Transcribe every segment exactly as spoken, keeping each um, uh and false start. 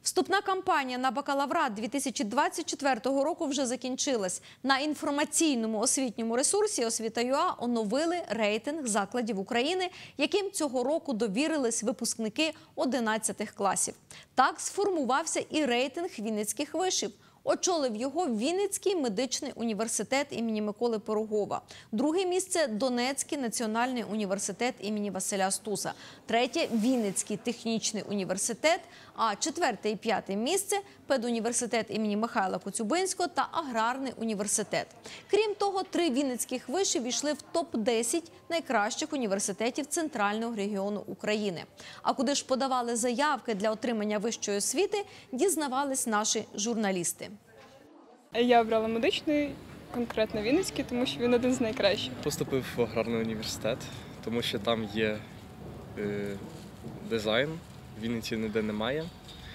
Вступна кампанія на бакалаврат дві тисячі двадцять четвертого року вже закінчилась. На інформаційному освітньому ресурсі «Освіта.ЮА» оновили рейтинг закладів України, яким цього року довірились випускники одинадцятих класів. Так сформувався і рейтинг вінницьких вишів. Очолив його Вінницький медичний університет імені Миколи Пирогова. Друге місце – Донецький національний університет імені Василя Стуса. Третє – Вінницький технічний університет. А четверте і п'яте місце – педуніверситет імені Михайла Коцюбинського та Аграрний університет. Крім того, три вінницьких виші війшли в топ десять найкращих університетів Центрального регіону України. А куди ж подавали заявки для отримання вищої освіти, дізнавались наші журналісти. Я обрала медичний, конкретно Вінницький, тому що він один з найкращих. Поступив в аграрний університет, тому що там є е, дизайн, в Вінниці ніде немає.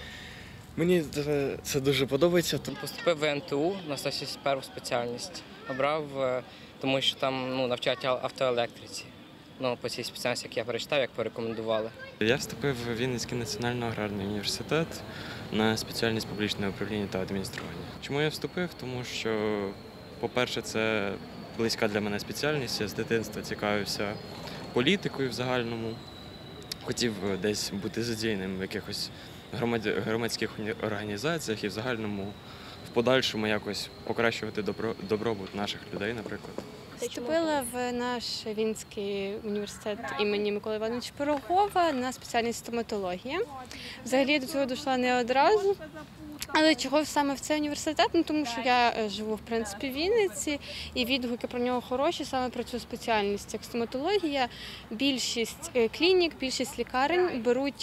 Мені це дуже подобається. Поступив в ен те у на сто сімдесят першу спеціальність. Обрав, тому що там ну, навчають автоелектриці. Ну, по цій спеціальності, як я перечитав, як порекомендували. Я вступив в Вінницький національний аграрний університет на спеціальність публічне управління та адміністрування. Чому я вступив? Тому що, по-перше, це близька для мене спеціальність. Я з дитинства цікавився політикою в загальному. Хотів десь бути задіяним в якихось громадських організаціях і в загальному, в подальшому якось покращувати добро, добробут наших людей, наприклад. Вступила в наш Вінницький університет імені Миколи Івановича Пирогова на спеціальність стоматологія. Взагалі до цього дійшла не одразу. Але чого саме в цей університет? Ну, тому що я живу, в принципі, в Вінниці, і відгуки про нього хороші саме про цю спеціальність, як стоматологія. Більшість клінік, більшість лікарень беруть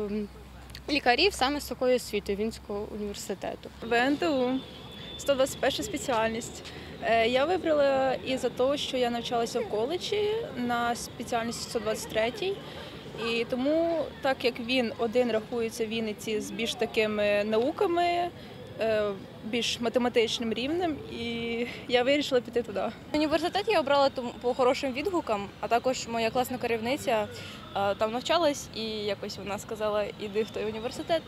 лікарів саме з такою освітою Вінницького університету. В ен те у, сто двадцять перша спеціальність. Я вибрала із-за того, що я навчалася в коледжі на спеціальності сто двадцять третій. І тому, так як він один рахується в Вінниці з більш такими науками, більш математичним рівнем, і я вирішила піти туди. Університет я обрала по хорошим відгукам, а також моя класна керівниця там навчалась, і якось вона сказала, іди в той університет,